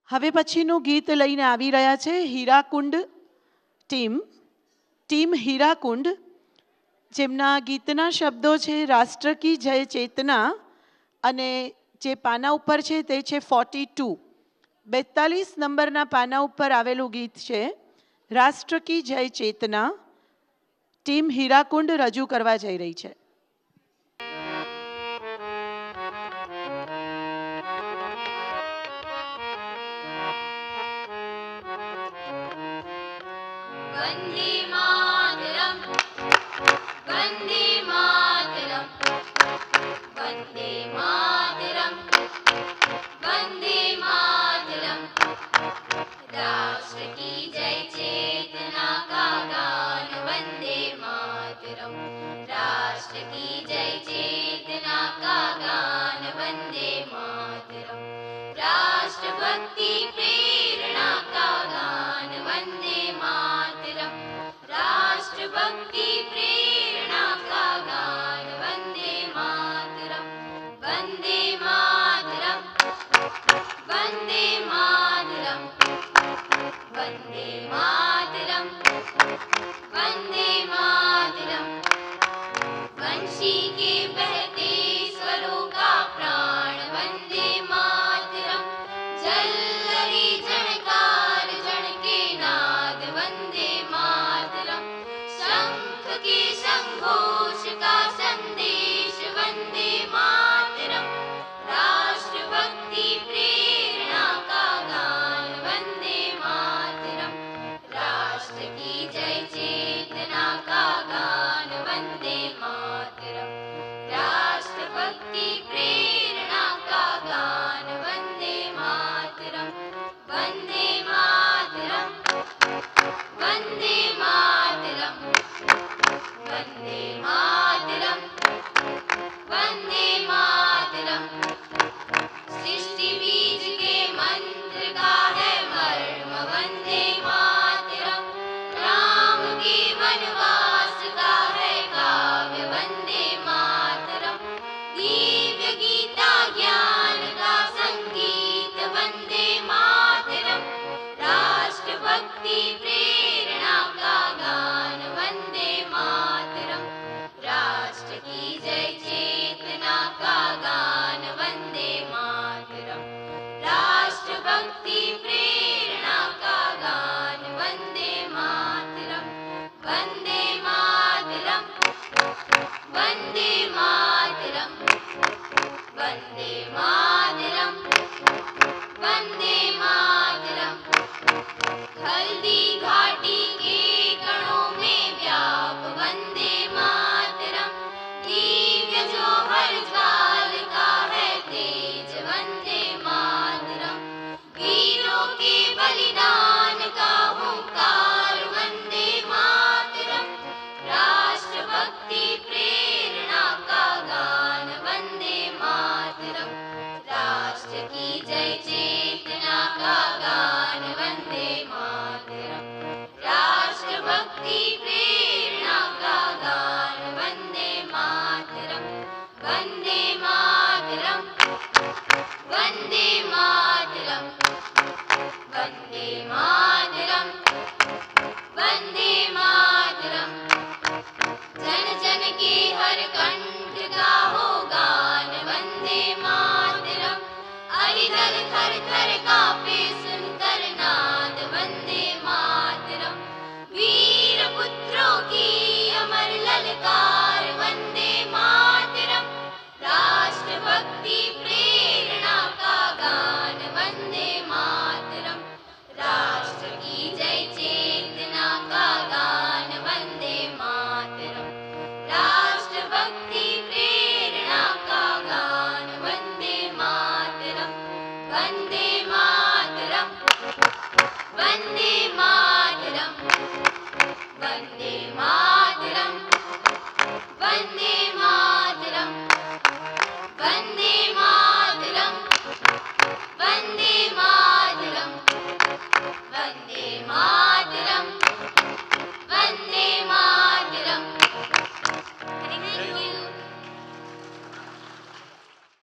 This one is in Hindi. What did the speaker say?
હવે પછીનું ગીત લઈને આવી રહ્યા છે હીરાકુંડ ટીમ હીરાકુંડ, જેમના ગીતના શબ્દો છે રાષ્ટ્ર કી જય ચેતના અને જે પાના ઉપર છે તે છે 42 નંબરના પાના ઉપર આવેલું ગીત છે રાષ્ટ્ર કી જય ચેતના. ટીમ હીરાકુંડ રજૂ કરવા જઈ રહી છે. वन्दे मातरम् वन्दे मातरम् वन्दे मातरम् वन्दे मातरम् राष्ट्र की जय चेतना का गान वन्दे मातरम् राष्ट्र की जय चेतना का गान वन्दे मातरम् राष्ट्रभक्ति प्रेरणा का गान वन्दे मातरम् राष्ट्रभक्ति प्रेरणा का गान वन्दे मातरम् वन्दे मातरम् वन्दे मातरम् वन्दे मातरम् वन्दे मातरम् वंशी के बहते स्वरों का प्राण वन्दे मातरम् जलधरी झणकार जन के नाद वन्दे मातरम् शंख के संघोष का संदेश वन्दे मातरम् राष्ट्रभक्ति प्रेरणा का गान वन्दे मातरम् राष्ट्र की जय चेतना का गान वन्दे मातरम् राष्ट्रभक्ति प्रेरणा का गान वन्दे मातरम् वन्दे मातरम् वन्दे मातरम् वन्दे मातरम् वन्दे मातरम् सृष्टि बीज के मंत्र का है मर्म वन्दे मातरम् राम के वनवास का है काव्य वन्दे मातरम् दिव्य गीता ज्ञान का संगीत वन्दे मातरम् राष्ट्रभक्ति प्रेरणा का गान वन्दे मातरम् राष्ट्र की जय चेतना का गान वन्दे मातरम् राष्ट्रभक्ति प्रेरणा का गान वन्दे मातरम् वन्दे मातरम् वन्दे मातरम् वन्दे मातरम् वन्दे मातरम् हल्दी घाटी के कणों में व्याप वन्दे मातरम् दिव्य जौहर ज्वालिका है तेज वन्दे मातरम् वीरों के बलिदान का हुंकार वन्दे मातरम् राष्ट्रभक्ति प्रेरणा का गान वन्दे मातरम् राष्ट्र की जय चेतना का गान वन्दे मातरम् राष्ट्रभक्ति प्रेरणा का गान वन्दे मातरम् वन्दे मातरम् वन्दे मातरम् वन्दे मातरम् वन्दे मातरम् जन जन के हर कंठ का हो गान वन्दे मातरम् अरिदल थर थर कांपे सुनकर नाद वन्दे मातरम् वीर पुत्रों की अमर ललकार वन्दे मातरम् राष्ट्रभक्ति प्रेरणा का गान वन्दे मातरम् राष्ट्र की जय चेतना का गान वन्दे मातरम् राष्ट्रभक्ति प्रेरणा का गान वन्दे मातरम् वन्दे मातरम् वन्दे मातरम् वन्दे मातरम् वन्दे मातरम् वन्दे मातरम्